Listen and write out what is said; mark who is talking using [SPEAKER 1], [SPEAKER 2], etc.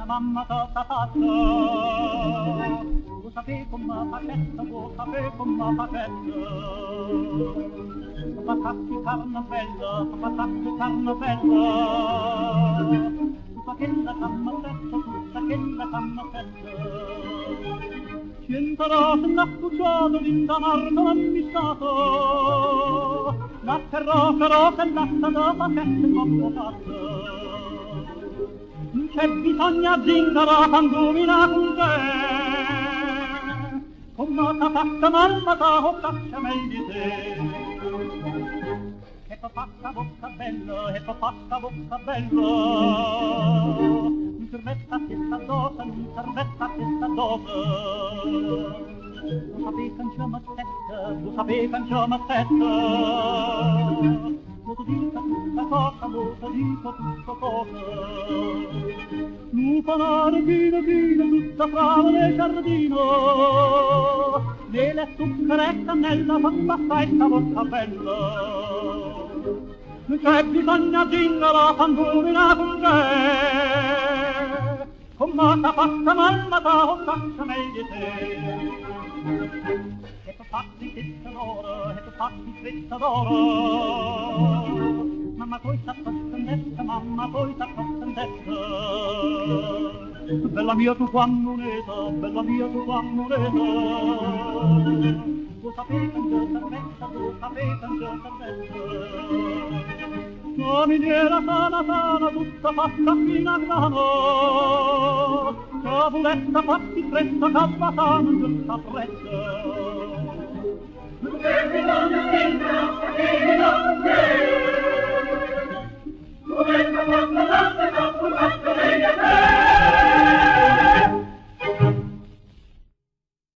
[SPEAKER 1] la mamma t'ha fatto. Vuoi sapere come facetto, vuoi sapere come facetto. Come faccio carne bella, come faccio carne bella. Tutta quella camma fetto, tutta quella camma fetto. Cento rose n'accucciato, linda marco ammissato. Latte rose, rose, latte da facette come fatto. Non c'è bisogno zingara quand'umina con te. Come t'ha fatta mamma t'ha fatta meglio di te. E t'ho fatta bocca bella, e t'ho fatta bocca bella. Non servetta questa dose, non servetta questa dose. Lo sapevi che non m'aspetta, lo sapevi che non m'aspetta. Lo ti dico tutta cosa, lo ti dico tutta cosa. Un panare chino chino, tutta frava nel giardino. Nelle zuccherette nella pappa festa bocca bella. Non c'è bisogno di zingara quand'umina con te. Come t'ha fatta mamma t'ha fatta meglio di te. E t'ho fatti testa d'oro, e t'ho fatti testa d'oro. Mamma poi sta contenta, mamma poi sta contenta. Bella mia tu quannuneta, bella mia tu quannuneta. Tu sapevi che non servetta, tu sapevi che non servetta. La miniera sana sana, tutta fatta fino a grano. Cavuletta fatti fretta, calva sana, tutta fretta.